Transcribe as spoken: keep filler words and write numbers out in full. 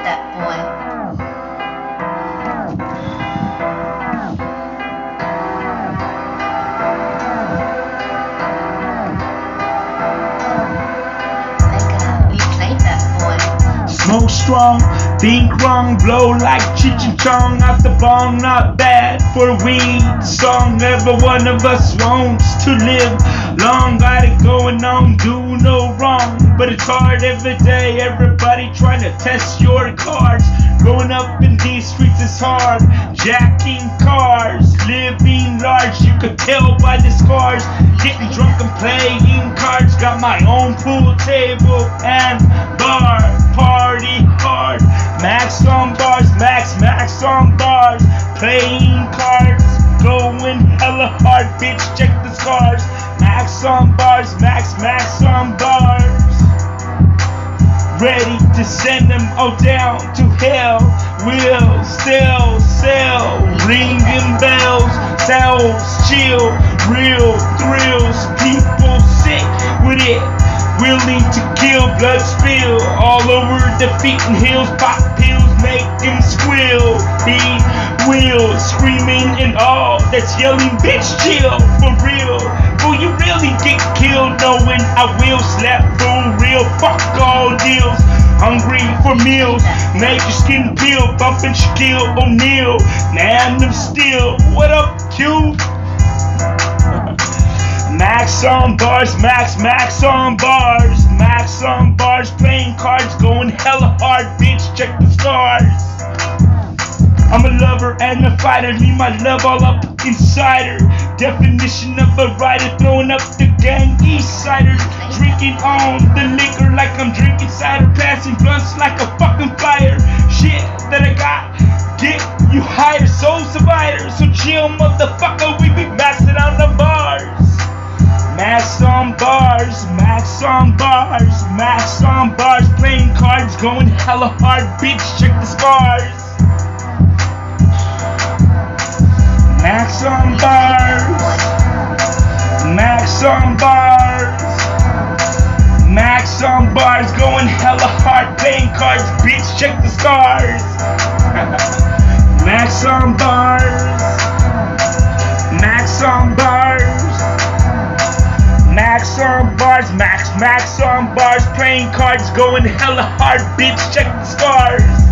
that boy. Smoke strong, think wrong, blow like Cheech and Chong out the bong, not bad for a weed song. Never one of us wants to live long, got it going on, do no wrong. But it's hard every day, everybody trying to test your cards. Growing up in these streets is hard, jacking cars, living large, you could tell by the scars. Getting drunk and playing cards, got my own pool table and bar. Party hard, max on bars, max, max on bars. Playing cards, going hella hard, bitch, check the scars. Max on bars, max, max on bars. Ready to send them all down to hell. Will still sell, ringing bells, cells, chill, real thrills. People sick with it, willing to kill, blood spill all over the feet and heels. Pop pills make him squeal. He will, screaming and all that's yelling, bitch chill, for real. Will you really get killed knowing I will slap for real? Fuck all deals, hungry for meals, make your skin peel, bumping Shaquille O'Neal. Man of Steel, what up, Q? Max on bars, max, max on bars, max on bars, playing cards, going hella hard, bitch, check the scars. I'm a lover and a fighter, leave my love all up inside her. Definition of a rider, throwing up the gang east siders. Drinking on the liquor like I'm drinking cider, passing blunts like a fucking flyer. Shit that I got, get you higher, soul survivor. So chill, motherfucker, we be maxing out the bars. Max on bars, max on bars, max on bars, playing cards, going hella hard, bitch, check the scars. Max on bars, max on bars, max on bars, going hella hard, playing cards, bitch, check the scars. Max on bars, max on bars, max on bars, max, max on bars, playing cards, going hella hard, bitch, check the scars.